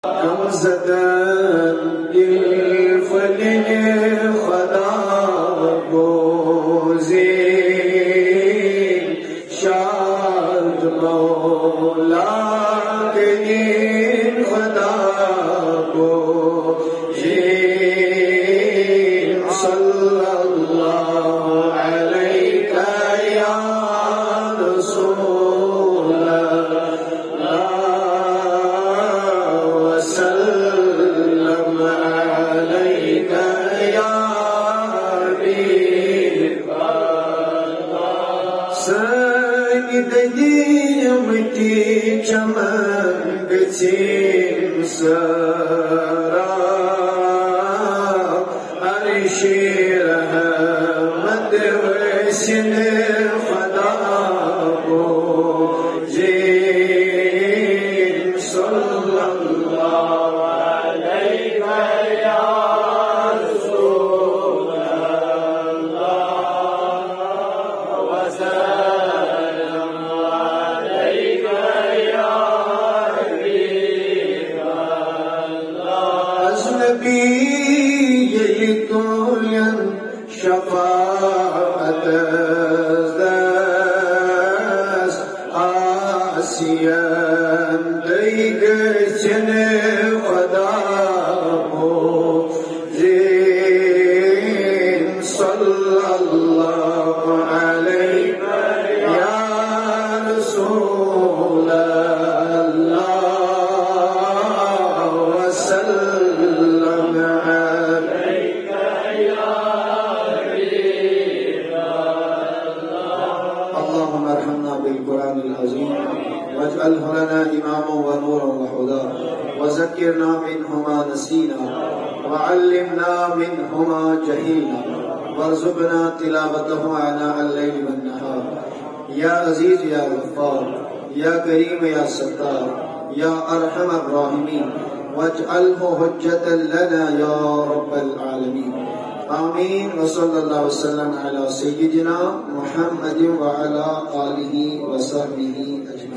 كم زدن الفلل خدا بوزين شاد مولا كنين خدا بوزين صلى الله عليك يا رسول الله وسلم عليك يا حبيب الله سيدي متي چمن گچیم سرا عرشی رحمت وسن خدا بوزین صلی اللہ علیہ یا رسول اللہ وسلم علیک یا حبیب اللہ اجنبی یلکوین شفاعت دست آسیان دیگر چن خدا بوزین صلی اللہ علیہ یا رسول اللہ وسلم علیک یا حبیب اللہ اللهم ارحمنا بالقرآن العظيم واجعله لنا إماما ونورا وهدى وذكرنا منه ما نسينا وعلمنا منه ما جهلنا وارزقنا تلاوته آناء الليل والنهار يا عزيز يا غفار يا كريم يا ستار يا أرحم الراحمين واجعله حجة لنا يا رب العالمين آمين وصلى الله وسلم على سيدنا محمد وعلى آله وصحبه أجمعين.